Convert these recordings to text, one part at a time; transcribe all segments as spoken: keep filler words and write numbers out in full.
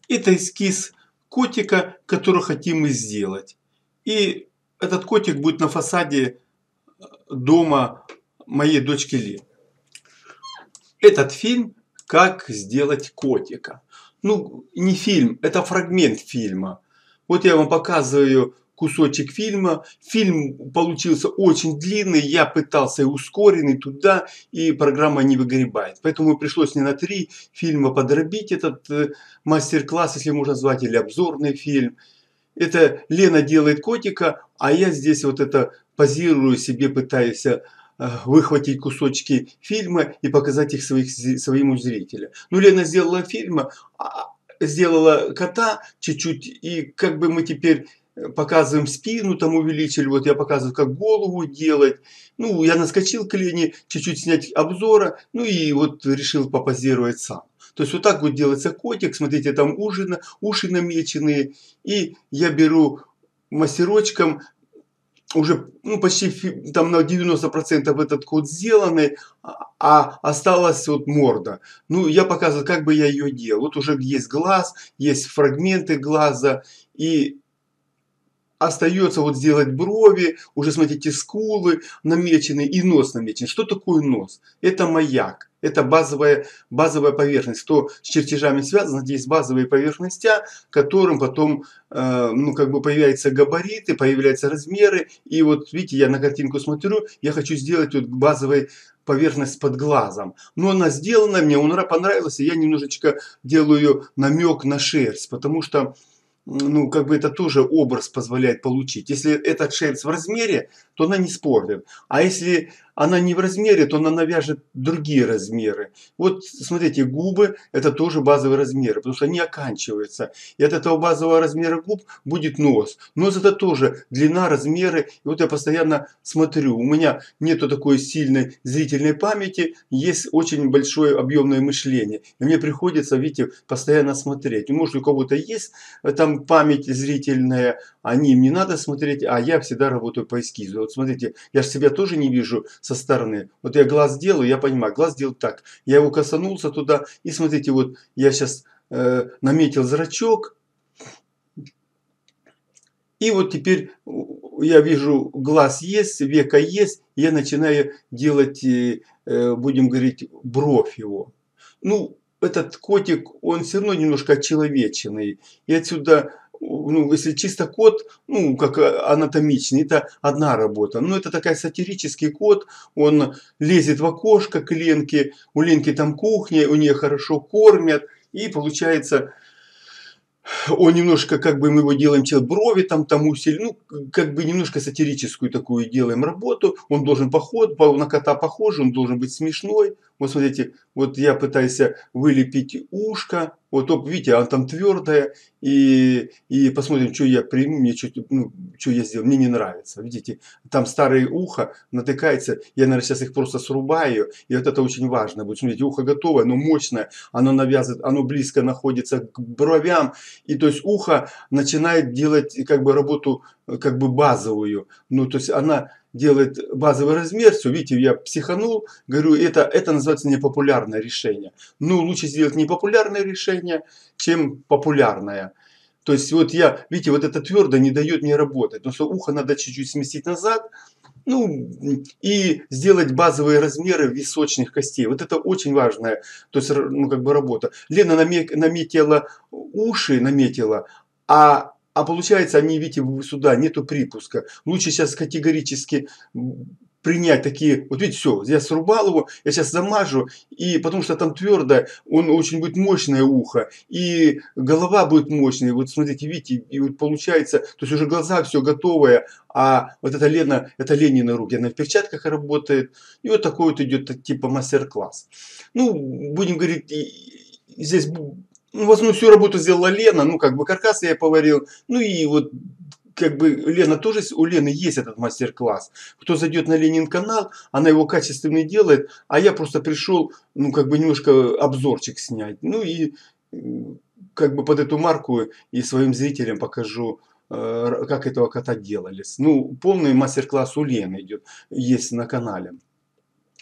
Это эскиз котика, который хотим мы сделать. И этот котик будет на фасаде дома моей дочки Ли. Этот фильм «Как сделать котика». Ну, не фильм, это фрагмент фильма. Вот я вам показываю кусочек фильма. Фильм получился очень длинный, я пытался ускоренный туда, и программа не выгребает. Поэтому пришлось не на три фильма подробить этот э, мастер-класс, если можно назвать, или обзорный фильм. Это Лена делает котика, а я здесь вот это позирую себе, пытаюсь э, выхватить кусочки фильма и показать их своих, своему зрителю. Ну, Лена сделала фильм, сделала кота чуть-чуть, и как бы мы теперь показываем спину, там увеличили, вот я показываю, как голову делать. Ну, я наскочил к Лене, чуть-чуть снять обзора, ну и вот решил попозировать сам. То есть вот так вот делается котик, смотрите, там уши, уши намеченные, и я беру мастерочком, уже ну, почти там на девяносто процентов этот код сделанный, а осталась вот морда. Ну, я показываю, как бы я ее делал. Вот уже есть глаз, есть фрагменты глаза, и остается вот сделать брови, уже смотрите, скулы намечены и нос намечен. Что такое нос? Это маяк. Это базовая, базовая поверхность. Кто с чертежами связан, здесь базовые поверхности, которым потом э, ну, как бы появляются габариты, появляются размеры. И вот видите, я на картинку смотрю, я хочу сделать вот базовый поверхность под глазом. Но она сделана, мне она понравилась, и я немножечко делаю намек на шерсть, потому что ну, как бы это тоже образ позволяет получить. Если эта шерсть в размере, то она не спорит. А если она не в размере, то она навяжет другие размеры. Вот смотрите, губы это тоже базовые размеры, потому что они оканчиваются. И от этого базового размера губ будет нос. Нос это тоже длина, размеры. И вот я постоянно смотрю. У меня нету такой сильной зрительной памяти, есть очень большое объемное мышление. И мне приходится, видите, постоянно смотреть. Может, у кого-то есть там память зрительная, а им не надо смотреть, а я всегда работаю по эскизу. Вот смотрите, я же себя тоже не вижу со стороны. Вот я глаз делаю, я понимаю, глаз делаю так. Я его косанулся туда, и смотрите, вот я сейчас э, наметил зрачок, и вот теперь я вижу, глаз есть, века есть, я начинаю делать, э, будем говорить, бровь его. Ну, этот котик, он все равно немножко отчеловеченный. И отсюда, ну, если чисто кот, ну, как анатомичный, это одна работа. Но это такая сатирический кот, он лезет в окошко к Ленке, у Ленки там кухня, у нее хорошо кормят, и получается... Он немножко, как бы мы его делаем, брови там, там усилим, ну, как бы немножко сатирическую такую делаем работу. Он должен поход, на кота похож, он должен быть смешной. Вот смотрите, вот я пытаюсь вылепить ушко. Вот, видите, она там твердая. И, и посмотрим, что я приму, мне что, ну, что я сделал. Мне не нравится. Видите, там старые ухо натыкается. Я, наверное, сейчас их просто срубаю. И вот это очень важно. Вот смотрите, ухо готовое, оно мощное. Оно навязывает, оно близко находится к бровям. И то есть ухо начинает делать как бы работу как бы базовую. Ну, то есть она делает базовый размер, все, видите, я психанул, говорю, это, это называется непопулярное решение. Ну, лучше сделать непопулярное решение, чем популярное. То есть вот я, видите, вот это твердо не дает мне работать, потому что ухо надо чуть-чуть сместить назад, ну, и сделать базовые размеры височных костей. Вот это очень важная, то есть, ну, как бы работа. Лена наметила уши, наметила, а, а получается, они, видите, сюда нету припуска. Лучше сейчас категорически принять такие, вот видите, все, я срубал его, я сейчас замажу, и потому что там твердое, он очень будет мощное ухо, и голова будет мощная, вот смотрите, видите, и вот получается, то есть уже глаза все готовое, а вот это Лена, это Ленины руки, она в перчатках работает, и вот такой вот идет типа мастер-класс. Ну, будем говорить, здесь, ну, в основном всю работу сделала Лена, ну, как бы каркас я поварил, ну, и вот как бы Лена тоже, у Лены есть этот мастер-класс. Кто зайдет на Ленин канал, она его качественный делает, а я просто пришел, ну, как бы немножко обзорчик снять. Ну, и как бы под эту марку и своим зрителям покажу, как этого кота делались. Ну, полный мастер-класс у Лены идет, есть на канале.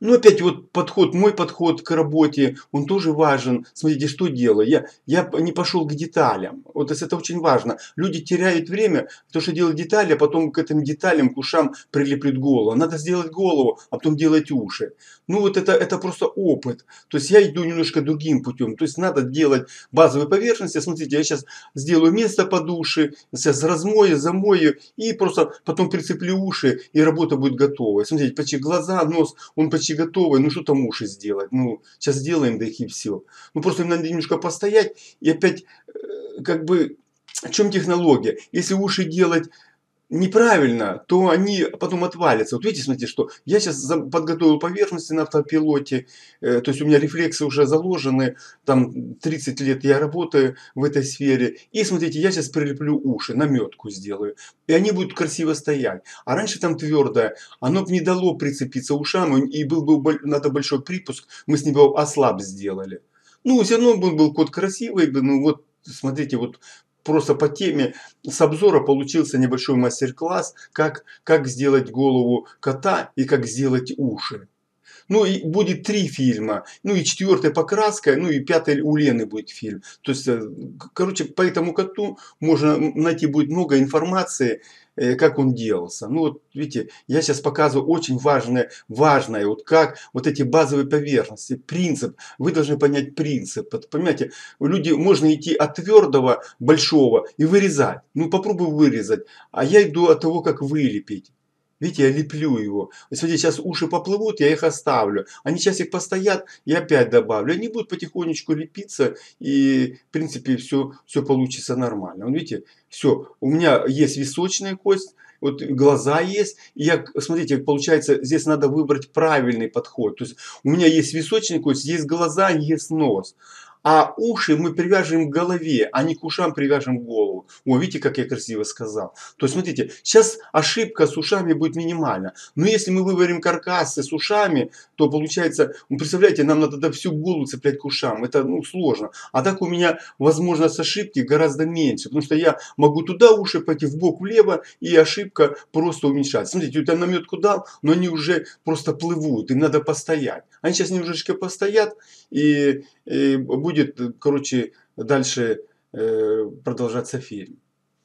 Ну, опять вот подход, мой подход к работе, он тоже важен. Смотрите, что делаю. Я, я не пошел к деталям. Вот то есть это очень важно. Люди теряют время, то, что делают детали, а потом к этим деталям, к ушам прилеплют голову. Надо сделать голову, а потом делать уши. Ну, вот это, это просто опыт. То есть я иду немножко другим путем. То есть надо делать базовые поверхности. Смотрите, я сейчас сделаю место под уши, сейчас размою, замою и просто потом прицеплю уши, и работа будет готова. Смотрите, почти глаза, нос, он почти готовый. Ну, что там уши сделать? Ну, сейчас сделаем, да и все. Ну, просто им надо немножко постоять и опять, э, как бы, в чем технология? Если уши делать неправильно, то они потом отвалятся. Вот видите, смотрите, что я сейчас подготовил поверхности на автопилоте, э, то есть у меня рефлексы уже заложены, там тридцать лет я работаю в этой сфере. И смотрите, я сейчас прилеплю уши, наметку сделаю, и они будут красиво стоять. А раньше там твердое, оно бы не дало прицепиться ушам, и был бы надо большой припуск, мы с него ослаб сделали. Ну, все равно был, был код красивый, ну вот, смотрите, вот просто по теме с обзора получился небольшой мастер-класс, как, как сделать голову кота и как сделать уши. Ну и будет три фильма, ну и четвертая покраска, ну и пятый у Лены будет фильм. То есть, э, короче, по этому коту можно найти будет много информации, э, как он делался. Ну вот видите, я сейчас показываю очень важное, важное, вот как вот эти базовые поверхности, принцип. Вы должны понять принцип. Вот, понимаете, люди, можно идти от твердого, большого и вырезать. Ну попробуй вырезать. А я иду от того, как вылепить. Видите, я леплю его. Смотрите, сейчас уши поплывут, я их оставлю. Они часик постоят, я опять добавлю. Они будут потихонечку лепиться, и, в принципе, все, все получится нормально. Вот видите, все. У меня есть височная кость, вот глаза есть. И я, смотрите, получается, здесь надо выбрать правильный подход. То есть у меня есть височная кость, есть глаза, есть нос. А уши мы привяжем к голове, а не к ушам привяжем голову. О, видите, как я красиво сказал. То есть, смотрите, сейчас ошибка с ушами будет минимальна. Но если мы выберем каркасы с ушами, то получается, ну, представляете, нам надо всю голову цеплять к ушам. Это ну, сложно. А так у меня возможность ошибки гораздо меньше. Потому что я могу туда уши пойти, в бок, влево, и ошибка просто уменьшается. Смотрите, вот я наметку дал, но они уже просто плывут. Им надо постоять. Они сейчас немножечко постоят, и, и будет, короче, дальше э, продолжаться фильм.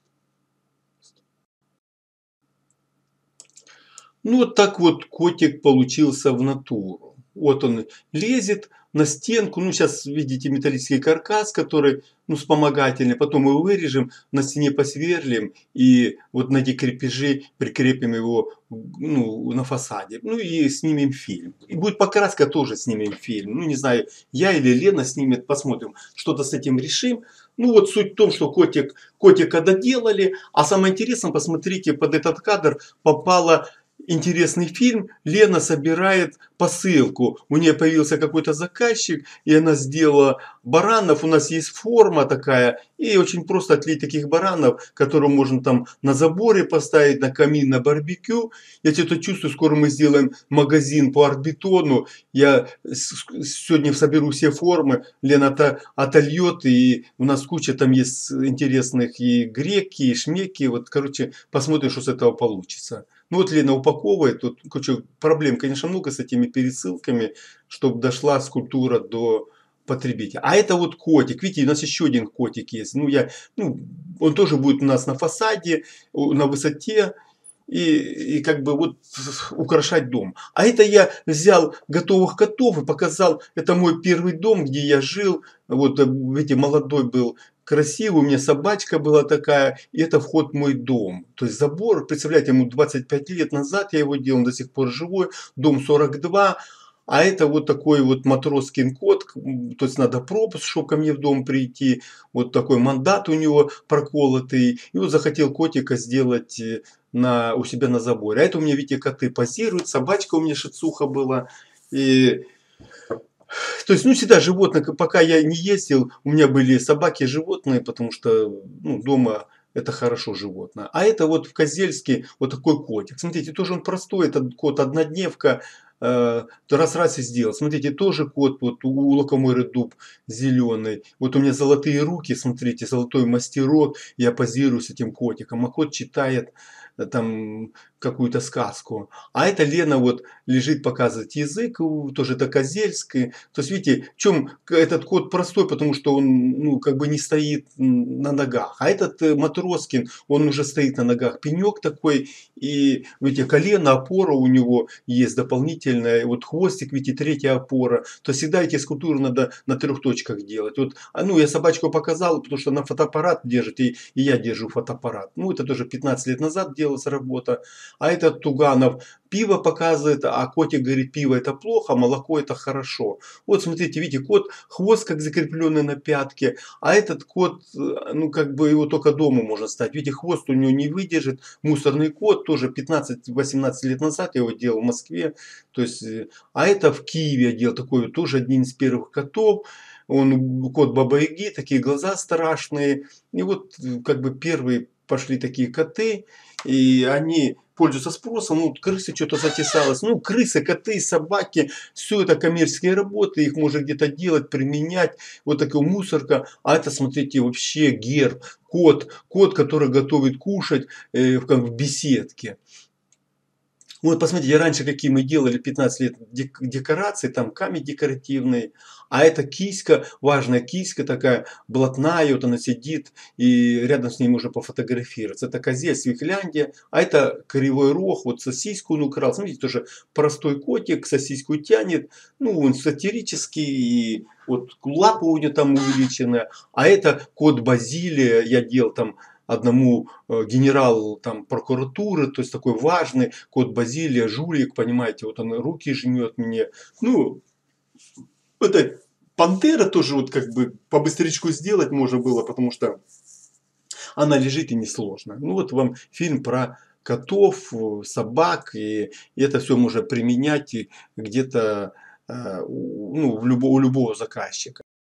Ну, вот так вот котик получился в натуру. Вот он лезет на стенку. Ну, сейчас видите металлический каркас, который, ну, вспомогательный. Потом мы его вырежем, на стене посверлим. И вот на эти крепежи прикрепим его, ну, на фасаде. Ну, и снимем фильм. И будет покраска, тоже снимем фильм. Ну, не знаю, я или Лена снимет, посмотрим. Что-то с этим решим. Ну, вот суть в том, что котик, котика доделали. А самое интересное, посмотрите, под этот кадр попала... Интересный фильм. Лена собирает посылку. У нее появился какой-то заказчик, и она сделала баранов. У нас есть форма такая, и очень просто отлить таких баранов, которые можно там на заборе поставить, на камин, на барбекю. Я что-то чувствую, скоро мы сделаем магазин по арт-бетону. Я сегодня соберу все формы, Лена это отольет, и у нас куча там есть интересных и греки, и шмеки. Вот, короче, посмотрим, что с этого получится. Ну вот Лена упаковывает, тут куча проблем, конечно, много с этими пересылками, чтобы дошла скульптура до потребителя. А это вот котик, видите, у нас еще один котик есть. Ну, я, ну, он тоже будет у нас на фасаде, на высоте. И, и как бы вот украшать дом. А это я взял готовых котов и показал, это мой первый дом, где я жил. Вот видите, молодой был, красивый, у меня собачка была такая, и это вход в мой дом. То есть забор, представляете, ему двадцать пять лет назад я его делал, он до сих пор живой, дом сорок два. А это вот такой вот матросский код, то есть надо пропуск, чтобы ко мне в дом прийти. Вот такой мандат у него проколотый. И вот захотел котика сделать на, у себя на заборе. А это у меня, видите, коты позируют. Собачка у меня шицуха была. И, то есть, ну, всегда животные, пока я не ездил, у меня были собаки и животные, потому что ну, дома... Это хорошо животное. А это вот в Козельске вот такой котик. Смотрите, тоже он простой, этот кот однодневка. Раз-раз и сделал. Смотрите, тоже кот, вот у лакоморы дуб зеленый. Вот у меня золотые руки, смотрите, золотой мастерок. Я позирую с этим котиком. А кот читает там какую-то сказку. А эта Лена вот лежит, показывает язык, тоже это Козельский. То есть, видите, в чем этот кот простой, потому что он, ну, как бы не стоит на ногах. А этот э, Матроскин, он уже стоит на ногах. Пенек такой, и, видите, колено, опора у него есть дополнительная. Вот хвостик, видите, третья опора. То есть, всегда эти скульптуры надо на трех точках делать. Вот, а, ну, я собачку показал, потому что она фотоаппарат держит, и, и я держу фотоаппарат. Ну, это тоже пятнадцать лет назад делалась работа. А этот Туганов пиво показывает, а котик говорит, пиво это плохо, а молоко это хорошо. Вот смотрите, видите, кот, хвост как закрепленный на пятке, а этот кот, ну как бы его только дома можно ставить. Видите, хвост у него не выдержит. Мусорный кот, тоже пятнадцать-восемнадцать лет назад я его делал в Москве. То есть, а это в Киеве я делал, такой вот, тоже один из первых котов. Он кот Баба-Яги, такие глаза страшные. И вот как бы первые пошли такие коты, и они пользуются спросом. Ну, крысы что-то затесалось. Ну, крысы, коты, собаки, все это коммерческие работы, их можно где-то делать, применять. Вот такая мусорка. А это, смотрите, вообще герб, кот, кот, который готовит кушать э, как в беседке. Вот посмотрите, раньше какие мы делали пятнадцать лет дек декорации, там камень декоративный, а эта киська, важная киська такая, блатная, вот она сидит, и рядом с ней можно пофотографироваться. Это козель, Свихляндия, а это кривой рог, вот сосиску он украл. Смотрите, тоже простой котик, сосиску тянет, ну он сатирический, и вот лапа у него там увеличенная, а это кот Базилия, я делал там одному э, генералу там прокуратуры, то есть такой важный, кот Базилия, жулик, понимаете, вот он руки жмет мне. Ну, это пантера тоже вот как бы по быстрячку сделать можно было, потому что она лежит и несложно. Ну вот вам фильм про котов, собак, и, и это все можно применять где-то э, ну, в любо, у любого заказчика.